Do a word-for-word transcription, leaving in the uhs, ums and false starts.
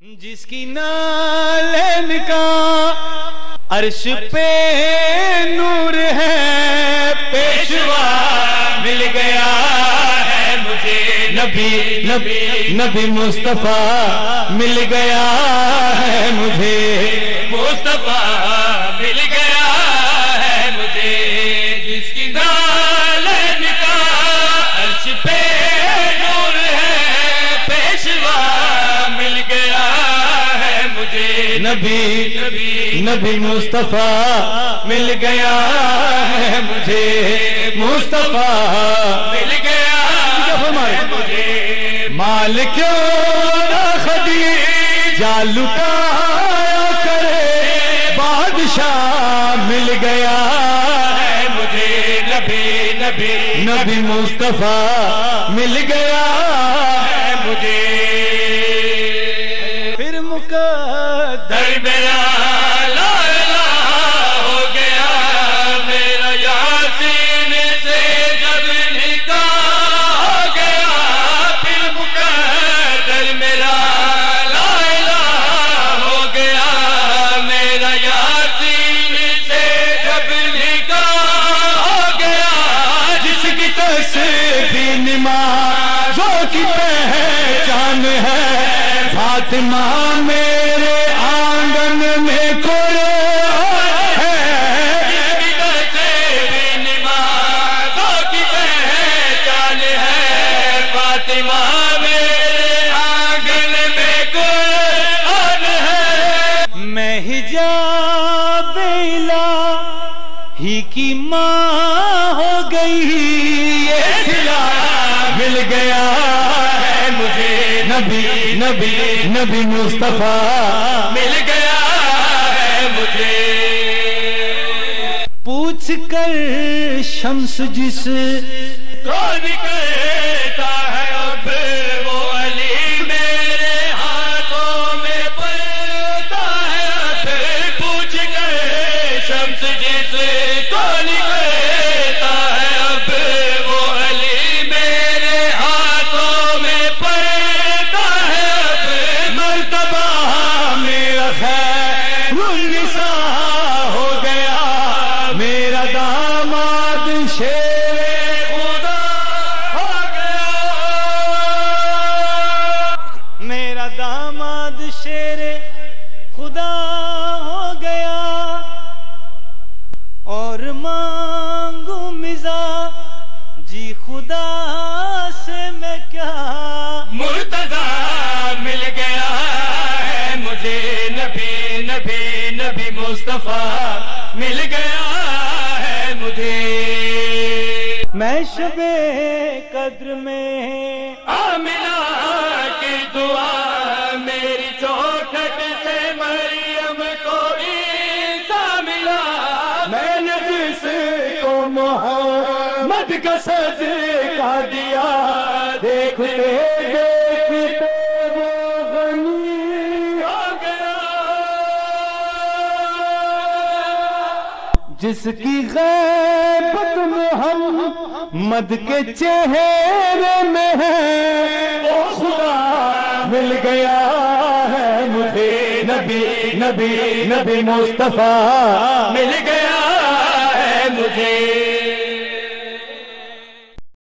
جس کی نالین کا عرش پہ نور ہے، پیشوا مل گیا ہے مجھے، نبی نبی نبی مصطفیٰ مل گیا ہے مجھے، مصطفیٰ مل گیا ہے مجھے، جس کی نالین کا عرش پہ نور ہے، پیشوا مل گیا ہے مجھے، نبی نبی نبی مصطفیٰ مل گیا ہے مجھے، مصطفیٰ مل گیا ہے مجھے، مال کیوں نہ خدیجہ لٹایا کرے، بادشاہ مل گیا ہے مجھے، نبی نبی نبی مصطفیٰ مل گیا ہے مجھے، پھر مقدر میرا لا الہ ہو گیا، میرا یاسین سے جب نکاح ہو گیا، پھر مقدر میرا لا الہ ہو گیا، میرا یاسین سے جب نکاح ہو گیا، جس کی تسبیح نمازوں کی پہچان ہے، فاطمہ میرے آنگن میں قرآن ہے، جس کی تسبیح نمازوں کی پہچان ہے، فاطمہ میرے آنگن میں قرآن ہے، میں حجاب الہی کی ماں ہو گئی، یہ صلہ مل گیا ہے مجھے، نبی نبی نبی مصطفیٰ مل گیا ہے مجھے، پوچھ کر شمس جس کون کہتا ہے اب وہ علی میرے ہاتھوں میں پڑتا ہے، اب پوچھ کر شمس جس کون کہتا ہے اب وہ علی میرے ہاتھوں میں پڑتا ہے، اب مرتبہ میرا خیر النساء ہو گیا، میرا داماد شیر خدا ہو گیا، میرا داماد شیر خدا ہو گیا، اور مانگوں مزاجی خدا سے میں کیا، مرتضیٰ مل گیا ہے مجھے، نبی نبی نبی مصطفیٰ مل گیا ہے مجھے، میں شب قدر میں آمنہ کی دعا، میری چوکھٹ سے مریم کو عیسیٰ ملا، میں نے جس کو محمد کا صدقہ دیا، دیکھتے دیکھتے وہ غنی ہو گیا، جس کی غیبت محمد کے چہرے میں ہے، وہ خدا مل گیا ہے مجھے، نبی نبی نبی مصطفیٰ مل گیا ہے مجھے۔